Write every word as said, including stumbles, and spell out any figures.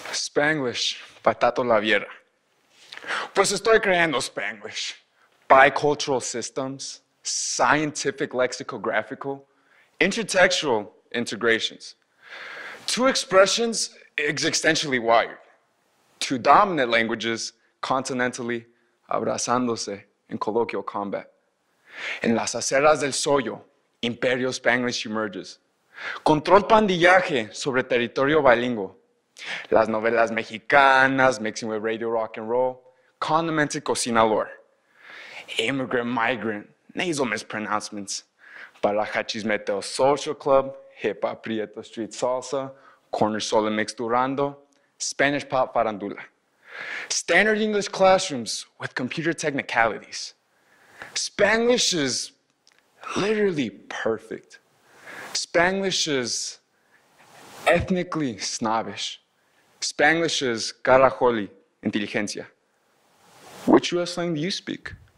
Spanglish, by Tato Laviera. Pues estoy creando Spanglish. Bicultural systems, scientific lexicographical, intertextual integrations. Two expressions existentially wired. Two dominant languages continentally abrazándose en colloquial combat. En las aceras del Soyo, Imperio Spanglish emerges. Control pandillaje sobre territorio bilingüe. Las novelas mexicanas mixing with radio rock and roll, condimented cocina lore. Immigrant, migrant, nasal mispronouncements. Barajachismeteo social club, hip hop prieto street salsa, corner solo mixturando, Spanish pop farandula. Standard English classrooms with computer technicalities. Spanglish is literally perfect. Spanglish is ethnically snobbish. Spanglish is carajoli inteligencia. Which U S slang do you speak?